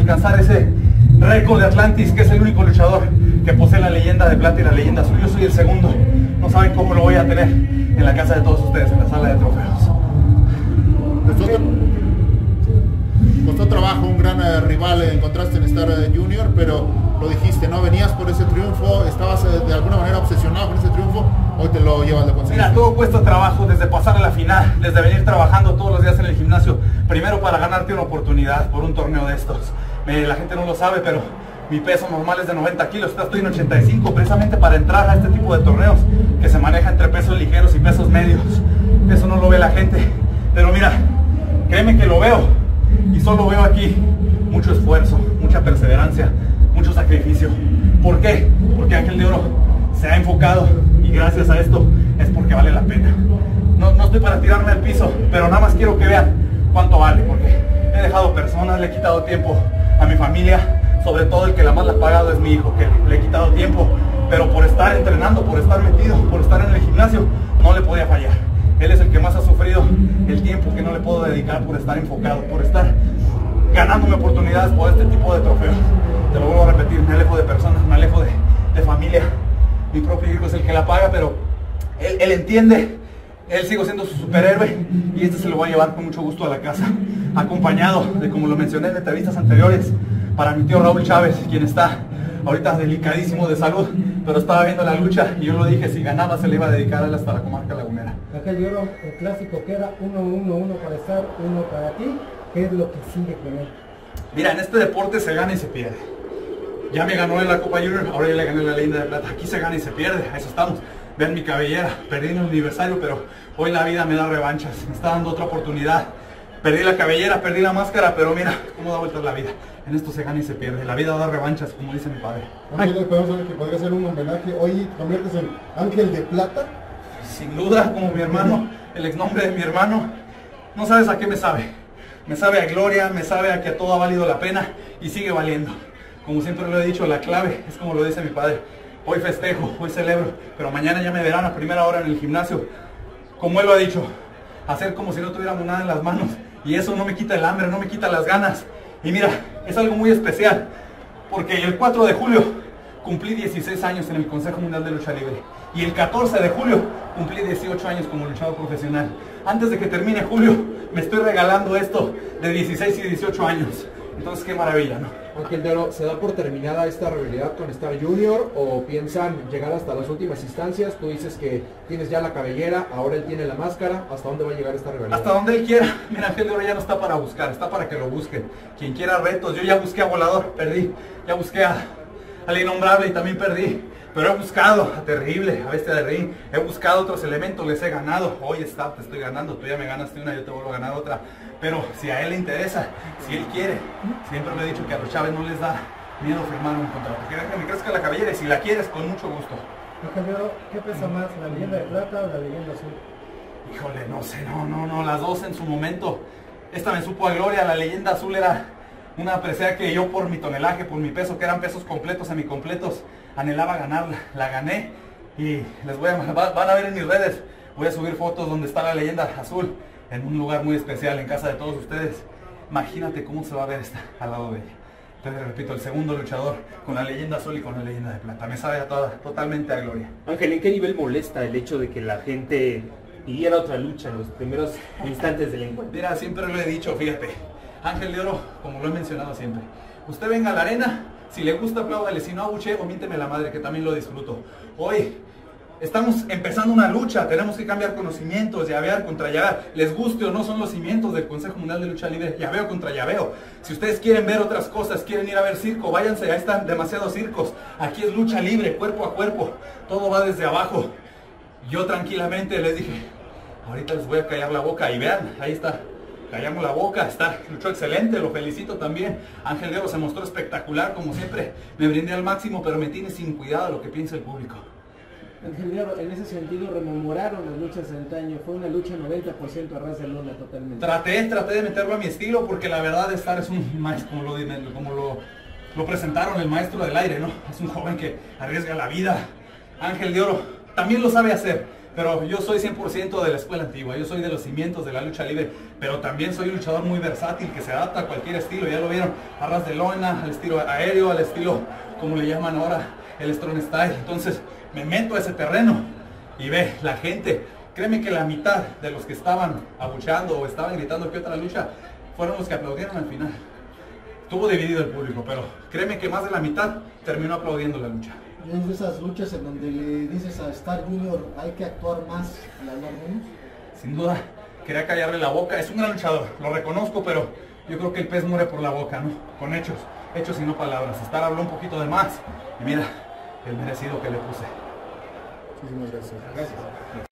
alcanzar ese récord de Atlantis, que es el único luchador que posee la leyenda de plata y la leyenda azul. Yo soy el segundo. No saben cómo lo voy a tener en la casa de todos ustedes, en la sala de trofeos. Costó trabajo, un gran rival encontraste en Star Junior, pero lo dijiste, ¿no? Venías por ese triunfo, estabas de alguna manera obsesionado con ese triunfo, hoy te lo llevas de conseguir. Mira, todo cuesta trabajo, desde pasar a la final, desde venir trabajando todos los días en el gimnasio, primero para ganarte una oportunidad por un torneo de estos. La gente no lo sabe, pero mi peso normal es de 90 kilos, estoy en 85, precisamente para entrar a este tipo de torneos que se maneja entre pesos ligeros y pesos medios. Eso no lo ve la gente, pero mira, créeme que lo veo. Y solo veo aquí mucho esfuerzo, mucha perseverancia, mucho sacrificio. ¿Por qué? Porque Ángel de Oro se ha enfocado y gracias a esto es porque vale la pena. No estoy para tirarme al piso, pero nada más quiero que vean cuánto vale, porque he dejado personas, le he quitado tiempo a mi familia, sobre todo el que la más la ha pagado es mi hijo, que le he quitado tiempo, pero por estar entrenando, por estar metido, por estar en el gimnasio, no le podía fallar. Él es el que más ha sufrido el tiempo que no le puedo dedicar por estar enfocado, por estar ganándome oportunidades por este tipo de trofeos. Te lo vuelvo a repetir, me alejo de personas, me alejo de familia. Mi propio hijo es el que la paga, pero él entiende, él sigue siendo su superhéroe y este se lo voy a llevar con mucho gusto a la casa, acompañado de, como lo mencioné en entrevistas anteriores, para mi tío Raúl Chávez, quien está ahorita delicadísimo de salud, pero estaba viendo la lucha y yo lo dije, si ganaba se le iba a dedicar a él hasta la comarca lagunera. Ángel de Oro, el clásico que era 1-1-1 para estar, 1 para ti, ¿qué es lo que sigue con él? Mira, en este deporte se gana y se pierde. Ya me ganó en la Copa Junior, ahora ya le gané la leyenda de plata. Aquí se gana y se pierde, a eso estamos. Vean mi cabellera, perdí en el aniversario, pero hoy la vida me da revanchas, me está dando otra oportunidad. Perdí la cabellera, perdí la máscara, pero mira cómo da vueltas la vida. En esto se gana y se pierde, la vida da revanchas, como dice mi padre. Ángel, podemos saber que podría ser un homenaje, hoy conviertes en Ángel de Plata. Sin duda, como mi hermano, el exnombre de mi hermano, no sabes a qué me sabe. Me sabe a gloria, me sabe a que todo ha valido la pena y sigue valiendo. Como siempre lo he dicho, la clave es como lo dice mi padre. Hoy festejo, hoy celebro, pero mañana ya me verán a primera hora en el gimnasio. Como él lo ha dicho, hacer como si no tuviéramos nada en las manos. Y eso no me quita el hambre, no me quita las ganas. Y mira, es algo muy especial, porque el 4 de julio cumplí 16 años en el Consejo Mundial de Lucha Libre. Y el 14 de julio cumplí 18 años como luchador profesional. Antes de que termine julio, me estoy regalando esto de 16 y 18 años. Entonces, qué maravilla, ¿no? Ángel de Oro, ¿se da por terminada esta rivalidad con Star Junior o piensan llegar hasta las últimas instancias? Tú dices que tienes ya la cabellera, ahora él tiene la máscara. ¿Hasta dónde va a llegar esta rivalidad? Hasta donde él quiera. Mira, Ángel de Oro ya no está para buscar, está para que lo busquen. Quien quiera retos, yo ya busqué a Volador, perdí. Ya busqué al Innombrable y también perdí. Pero he buscado a Terrible, a Bestia de Ring, he buscado otros elementos, les he ganado. Hoy está, te estoy ganando, tú ya me ganaste una, yo te vuelvo a ganar otra. Pero si a él le interesa, si él quiere, siempre le he dicho que a los Chávez no les da miedo firmar un contrato. Quieren que me crezca la cabellera y si la quieres, con mucho gusto. Ángel de Oro, ¿qué pesa más, la leyenda de plata o la leyenda azul? Híjole, no sé, no, las dos en su momento. Esta me supo a gloria, la leyenda azul era una presea que yo por mi tonelaje, por mi peso, que eran pesos completos, semicompletos, anhelaba ganarla. La gané y les van a ver en mis redes, voy a subir fotos donde está la leyenda azul, en un lugar muy especial, en casa de todos ustedes. Imagínate cómo se va a ver esta al lado de ella. Entonces, repito, el segundo luchador con la leyenda azul y con la leyenda de plata. Me sabe totalmente a gloria. Ángel, ¿en qué nivel molesta el hecho de que la gente pidiera otra lucha en los primeros instantes del encuentro? Mira, siempre lo he dicho, fíjate. Ángel de Oro, como lo he mencionado siempre. Usted venga a la arena, si le gusta apláudale, si no abuche o miénteme la madre, que también lo disfruto. Hoy estamos empezando una lucha, tenemos que cambiar conocimientos, llavear contra llavear. Les guste o no, son los cimientos del Consejo Mundial de Lucha Libre, llaveo contra llaveo. Si ustedes quieren ver otras cosas, quieren ir a ver circo, váyanse, ahí están demasiados circos. Aquí es lucha libre, cuerpo a cuerpo, todo va desde abajo. Yo tranquilamente les dije, ahorita les voy a callar la boca y vean, ahí está. Callamos la boca, luchó excelente, lo felicito también. Ángel de Oro se mostró espectacular, como siempre. Me brindé al máximo, pero me tiene sin cuidado lo que piensa el público. Ángel de Oro, en ese sentido rememoraron las luchas de antaño, fue una lucha 90% a ras de lona totalmente. Traté de meterlo a mi estilo, porque la verdad Star es un maestro, como lo presentaron, el maestro del aire, ¿no? Es un joven que arriesga la vida. Ángel de Oro también lo sabe hacer, Pero yo soy 100% de la escuela antigua, yo soy de los cimientos de la lucha libre, pero también soy un luchador muy versátil que se adapta a cualquier estilo, ya lo vieron, a ras de lona, al estilo aéreo, al estilo, como le llaman ahora, el Strong Style. Entonces me meto a ese terreno y ve, la gente, créeme que la mitad de los que estaban abucheando o estaban gritando que otra lucha, fueron los que aplaudieron al final. Estuvo dividido el público, pero créeme que más de la mitad terminó aplaudiendo la lucha. Y es de esas luchas en donde le dices a Star Junior, hay que actuar más y hablar menos. Sin duda, quería callarle la boca. Es un gran luchador, lo reconozco, pero yo creo que el pez muere por la boca, ¿no? Con hechos y no palabras. Star habló un poquito de más y mira, el merecido que le puse. Muchísimas gracias. Gracias.